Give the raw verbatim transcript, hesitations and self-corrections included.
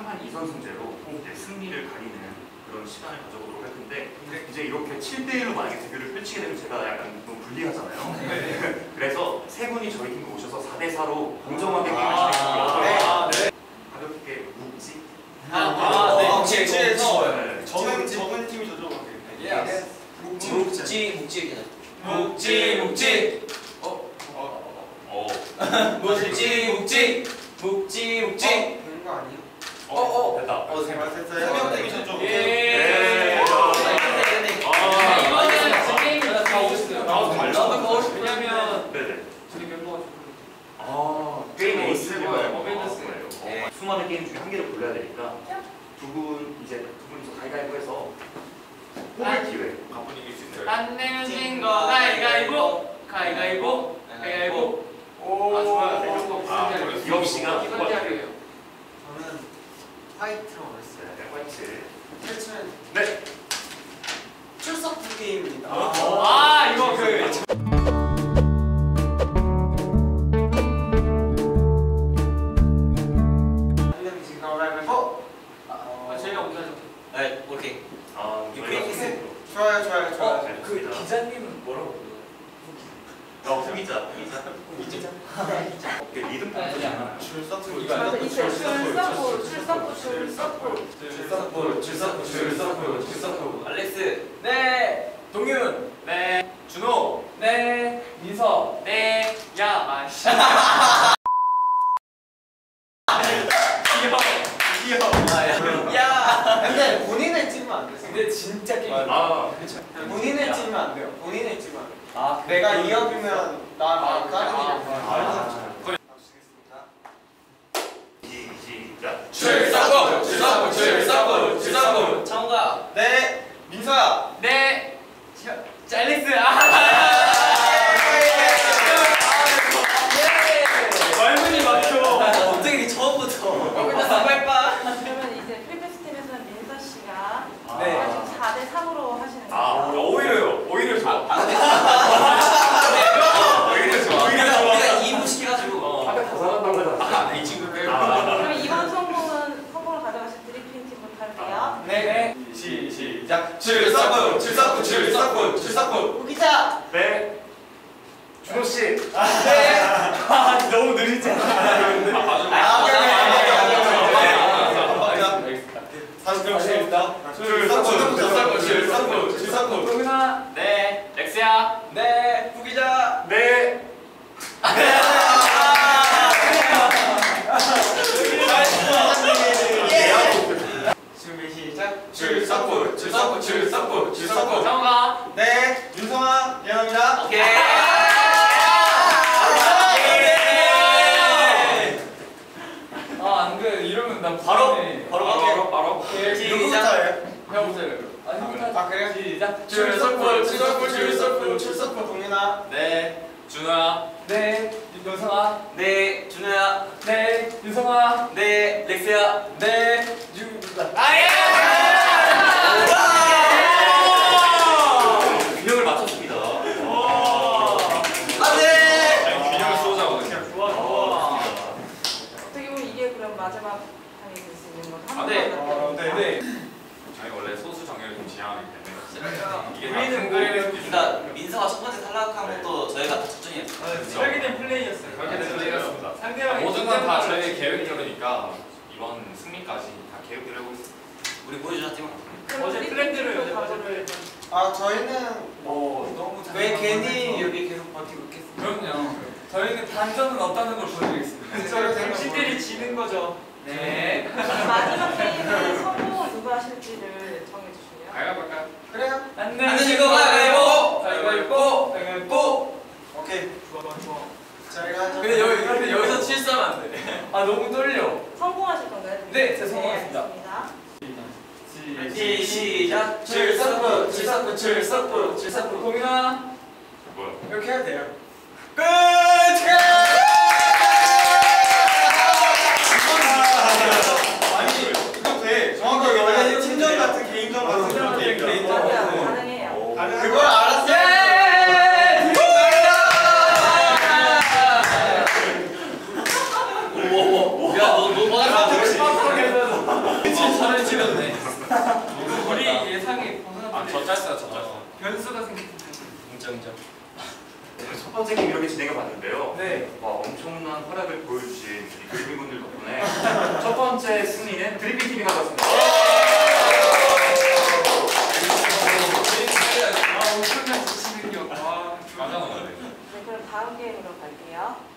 한판 이 선승제로 이제 승리를 가리는 그런 시간을 가져보도록 할 텐데 이제 이렇게 칠 대 일로 만약에 대결을 펼치게 되면 제가 약간 너무 불리하잖아요. 네. 그래서 세 분이 저희 팀에 오셔서 사 대 사로 공정하게 게임하시는 거라서 아, 네. 가볍게 묵지? 아, 아, 네. 묵지에서 네. 적은 적은 팀이 저쪽으로 갈게요. 예. 묵지 묵지 묵지 묵지 묵지 어? 어. 묵지 묵지 묵지 묵지 되는 거 아니에요? 어, 어, 됐다. 어, 세 명 팀이 저쪽. 예. 네. 아, 이거는 게임이 다 오셨어요. 아, 달라? 왜냐면 네네. 저희 멤버가 아, 게임 에이스가 어벤져스예요. 네. 수많은 게임 중에 한 개를 골라야 되니까 두 분 이제 두 분이서 가위바위보 해서 뽑을 기회. 가뿐히 이길 수 있어요. 안 내면 진 거 가위가위보 가위가위보 가위가위보 오. 아 좋아요. 아, 기업 씨가 이건 자료예요. 저는 화이트로 하겠어요. 네, 화이트. 탈출 네. 출석 두 게임입니다. 아 이거 그 아, 저희가 먼저 하죠. 네, 오케이. 아, 유크레이스. 좋아요, 좋아요, 좋아요. 잘 그 됐습니다. 기자님은 뭐라고 어, 후기자, 후기자. 후기자. 오케이, 리듬 포인트 하나. 출석 두 이거 게임. 아니야? 출석부, 출석부, 출석부. 출석부 출석부 출석부 출석부 알렉스. 네 동윤 네 준호 네 민서 네야 마시 귀여워 귀여워 야. 근데 본인을 찍으면 안 돼요. 근데 진짜 게임 아, 본인을 찍으면 안 돼요. 본인을 찍으면 안 돼요. 아 내가 이어주면 나 많이 까는 아. 일. 시작. 출석부 출석부 출석부 출석부 창호가. 네, 민서야. 네 짤리스 아 말문이 막혀 어떻게 처음부터. 어 근데 빨빨 그러면 이제 프리패스 팀에서는 민서 씨가 네. 아직 사 대 삼으로 하시는 아, 거예요. 오히려요. 오히려 좋아. 아, 근데 오히려 좋아. 우리가 우리가 이 부 시켜가지고. 아까 다 잘한다고 하잖아. 이 친구들. 그럼 이번 성공은 성공을 가져가신 드리프팅 팀부터 할게요. 네 시 시작. 출석부, 출석부, 출석부, 출석부. 우기자. 네. 준호 씨. 아 너무 느리지 않아 아, 다시 들어보겠습니다. 출석부, 출석부, 출석부, 출석부. 동윤아 네 렉스야 네 후기자 네. 준비 시작. 출석부, 출석부, 출석부, 출석부. 정우가 네, 윤성아, 예언입니다. 오케이. 아, 안 돼. 이러면 난 바로 바로 바로 바로, 바로. 오케이. 누구부터예요? 해보세요. 아, 형부터. 아, 그래요? 시작. 출석부, 출석부, 출석부, 출석부. 동윤아. 네. 준호야. 네. 윤성아. 네, 준호야. 네. 윤성아. 네, 렉스야. 네. 유. 아 예. 균형을 맞췄습니다. 안돼. 균형을 쏘자거든요. 좋아, 좋아. 어떻게 보면 이게 그럼 마지막 판이 될 수 있는 거죠? 아, 네. 어, 네. 네. 저희 원래 소수 정예를 좀 지향하기 때문에 이게 우리는 그래요. 그러니까 민서가 첫 번째 탈락한 것도 저희가 다 작전이었어요. 설계된 플레이였어요. 그렇게 된 플레이였습니다. 상대방이 모든 건 다 저희 긴장감을 계획대로니까 이번 승리까지 다 계획대로 하고 있습니다. 우리 보여주자 팀. 그럼 어제 드리프팅 플랜대로 팀도 어제 가져를 아, 저희는 어, 너무 잘 왜 괜히 해서. 여기 계속 버티고 있겠습니까? 그럼요. 저희는 반전은 없다는 걸 보여드리겠습니다. 그쵸, 당신들이 지는 거죠. 네. 마지막 게임은 성공을 누가 하실지를 정해주시면 가위바위보. 그래요? 안 안 되는 거 가위바위보. 가위바위보. 가위바위보. 오케이. 좋아, 좋아. 저희가 하죠. 근데 여기 근데 여기서 실수하면 안 돼. 아 너무 떨려. 성공하실 건가요? 네, 제 성공했습니다. 알겠습니다. 시 시작. 출석부, 출석부, 출석부, 출석부. 동윤아. 뭐야? 이렇게 해야 돼요. 끝. 아니, 이거 돼. 정확하게 원래 팀전 같은 개인전 같은 그런 개인전. 개인전. 맞아요. 가능해요. 그걸 알았어요. 야너너 뭐야? 깜빡하게 해서 첫 번째 게임 이렇게 진행해 봤는데요. 네. 와, 엄청난 활약을 보여주신 이 드리핑분들 덕분에 첫 번째 승리는 드리핑 팀이 가져왔습니다. 아, 엄청난 지치는 격. 와, 깜짝 놀랐네. 네, 그럼 다음 게임으로 갈게요.